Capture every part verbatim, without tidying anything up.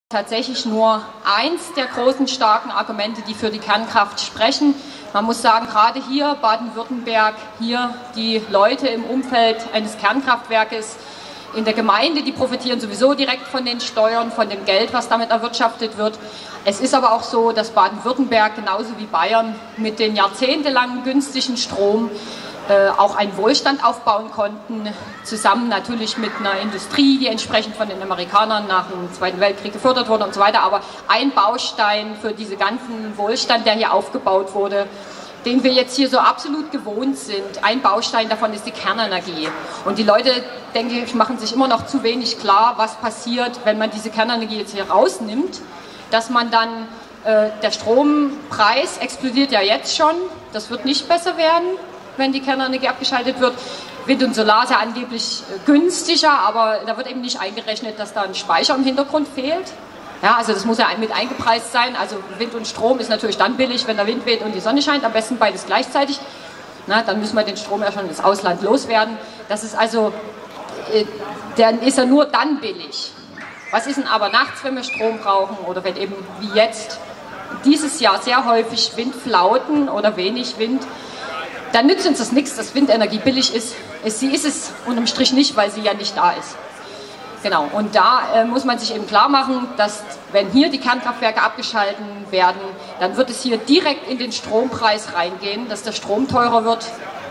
Tatsächlich nur eins der großen, starken Argumente, die für die Kernkraft sprechen. Man muss sagen, gerade hier Baden-Württemberg, hier die Leute im Umfeld eines Kernkraftwerkes in der Gemeinde, die profitieren sowieso direkt von den Steuern, von dem Geld, was damit erwirtschaftet wird. Es ist aber auch so, dass Baden-Württemberg genauso wie Bayern mit den jahrzehntelangen günstigen Strom äh, auch einen Wohlstand aufbauen konnten, zusammen natürlich mit einer Industrie, die entsprechend von den Amerikanern nach dem Zweiten Weltkrieg gefördert wurde und so weiter. Aber ein Baustein für diesen ganzen Wohlstand, der hier aufgebaut wurde, den wir jetzt hier so absolut gewohnt sind, ein Baustein davon ist die Kernenergie. Und die Leute, denke ich, machen sich immer noch zu wenig klar, was passiert, wenn man diese Kernenergie jetzt hier rausnimmt, dass man dann, äh, der Strompreis explodiert ja jetzt schon, das wird nicht besser werden, wenn die Kernenergie abgeschaltet wird. Wind und Solar ist ja angeblich günstiger, aber da wird eben nicht eingerechnet, dass da ein Speicher im Hintergrund fehlt. Ja, also das muss ja mit eingepreist sein. Also Wind und Strom ist natürlich dann billig, wenn der Wind weht und die Sonne scheint, am besten beides gleichzeitig. Na, dann müssen wir den Strom ja schon ins Ausland loswerden. Das ist also, äh, der ist ja nur dann billig. Was ist denn aber nachts, wenn wir Strom brauchen oder wenn eben wie jetzt dieses Jahr sehr häufig Windflauten oder wenig Wind, dann nützt uns das nichts, dass Windenergie billig ist. Sie ist es unterm Strich nicht, weil sie ja nicht da ist. Genau, und da äh, muss man sich eben klar machen, dass wenn hier die Kernkraftwerke abgeschalten werden, dann wird es hier direkt in den Strompreis reingehen, dass der Strom teurer wird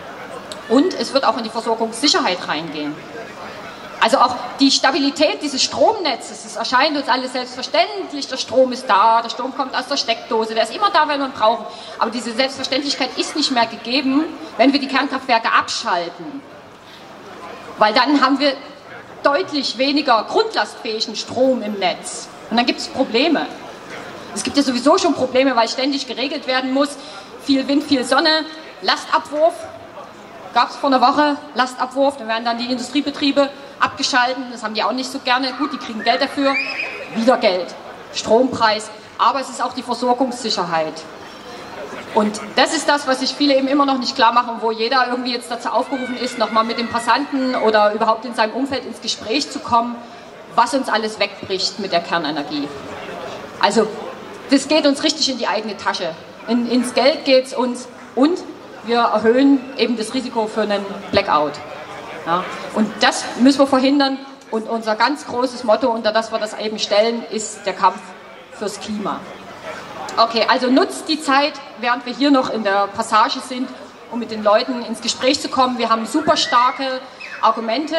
und es wird auch in die Versorgungssicherheit reingehen. Also auch die Stabilität dieses Stromnetzes, es erscheint uns alles selbstverständlich, der Strom ist da, der Strom kommt aus der Steckdose, der ist immer da, wenn wir ihn brauchen. Aber diese Selbstverständlichkeit ist nicht mehr gegeben, wenn wir die Kernkraftwerke abschalten. Weil dann haben wir deutlich weniger grundlastfähigen Strom im Netz. Und dann gibt es Probleme. Es gibt ja sowieso schon Probleme, weil ständig geregelt werden muss. Viel Wind, viel Sonne, Lastabwurf. Gab es vor einer Woche, Lastabwurf, dann werden dann die Industriebetriebe abgeschalten. Das haben die auch nicht so gerne. Gut, die kriegen Geld dafür. Wieder Geld. Strompreis. Aber es ist auch die Versorgungssicherheit. Und das ist das, was sich viele eben immer noch nicht klar machen, wo jeder irgendwie jetzt dazu aufgerufen ist, nochmal mit dem Passanten oder überhaupt in seinem Umfeld ins Gespräch zu kommen, was uns alles wegbricht mit der Kernenergie. Also, das geht uns richtig in die eigene Tasche. In, ins Geld geht es uns und wir erhöhen eben das Risiko für einen Blackout. Ja, und das müssen wir verhindern und unser ganz großes Motto, unter das wir das eben stellen, ist der Kampf fürs Klima. Okay, also nutzt die Zeit, während wir hier noch in der Passage sind, um mit den Leuten ins Gespräch zu kommen. Wir haben super starke Argumente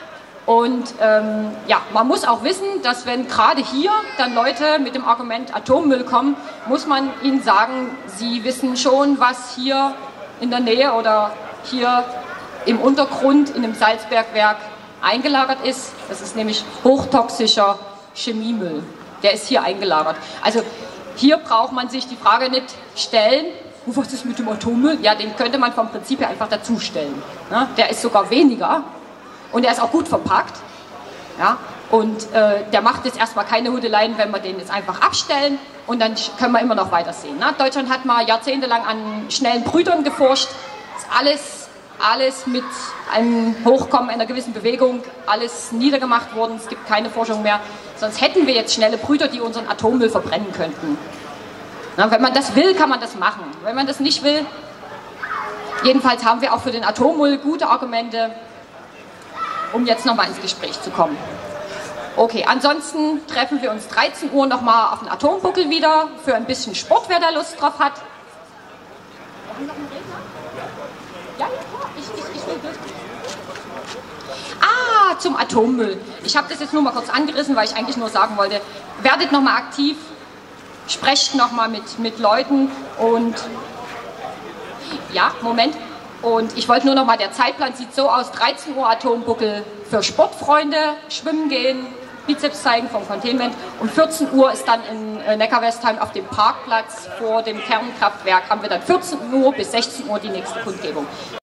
und ähm, ja, man muss auch wissen, dass wenn gerade hier dann Leute mit dem Argument Atommüll kommen, muss man ihnen sagen, sie wissen schon, was hier in der Nähe oder hier im Untergrund in dem Salzbergwerk eingelagert ist. Das ist nämlich hochtoxischer Chemiemüll. Der ist hier eingelagert. Also hier braucht man sich die Frage nicht stellen, was ist mit dem Atommüll? Ja, den könnte man vom Prinzip her einfach dazustellen. Ja, der ist sogar weniger und der ist auch gut verpackt. Ja, und äh, der macht jetzt erstmal keine Hudeleien, wenn wir den jetzt einfach abstellen und dann können wir immer noch weitersehen. Ne? Deutschland hat mal jahrzehntelang an schnellen Brütern geforscht. Das ist alles alles mit einem Hochkommen einer gewissen Bewegung, alles niedergemacht worden, es gibt keine Forschung mehr. Sonst hätten wir jetzt schnelle Brüter, die unseren Atommüll verbrennen könnten. Na, wenn man das will, kann man das machen. Wenn man das nicht will, jedenfalls haben wir auch für den Atommüll gute Argumente, um jetzt nochmal ins Gespräch zu kommen. Okay, ansonsten treffen wir uns dreizehn Uhr nochmal auf den Atombuckel wieder, für ein bisschen Sport, wer da Lust drauf hat. Haben wir noch einen Redner? Ja, ja, klar. Ich, ich, ich will durch. Ah, zum Atommüll. Ich habe das jetzt nur mal kurz angerissen, weil ich eigentlich nur sagen wollte, werdet nochmal aktiv, sprecht nochmal mit, mit Leuten und ja, Moment. Und ich wollte nur nochmal, der Zeitplan sieht so aus, dreizehn Uhr Atombuckel für Sportfreunde, schwimmen gehen, Bizeps zeigen vom Containment. Um vierzehn Uhr ist dann in Neckar-Westheim auf dem Parkplatz vor dem Kernkraftwerk, haben wir dann vierzehn Uhr bis sechzehn Uhr die nächste Kundgebung.